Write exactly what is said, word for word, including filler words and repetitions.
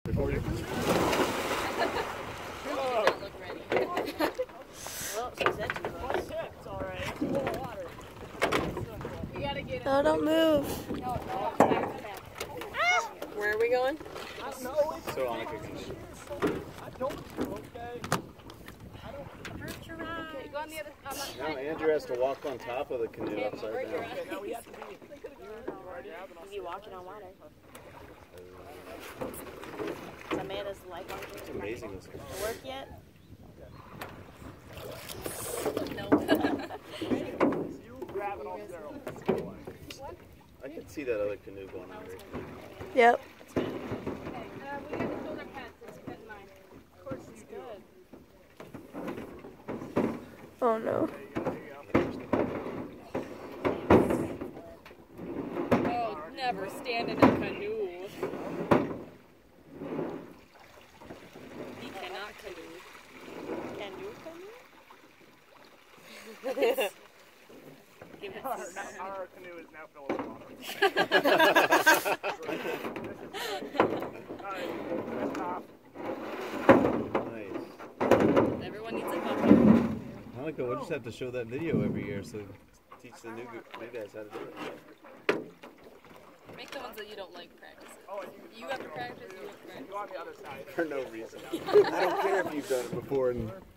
Recording. No, don't move. Where are we going? So Annika can shoot. Okay, go on the other. On the Now Andrew has to walk on top of the canoe upside down. Is he walking on water? Is Amanda's life on It's amazing this one. work yet? No. I can see that other canoe going on right there. Yep. we got the shoulder pads. It's good in mine. Of course, it's good. Oh no. Oh, never stand in a canoe. He cannot canoe. Can you come? Give it Our, our canoe is now filled with water. Alright, stop. Nice. Everyone needs a bucket. Annika, we'll just have to show that video every year so teach the new, new guys how to do it. Make the ones that you don't like practice it. Oh, and You have to practice, you have to practice. you on the other side. For no reason. I don't care if you've done it before and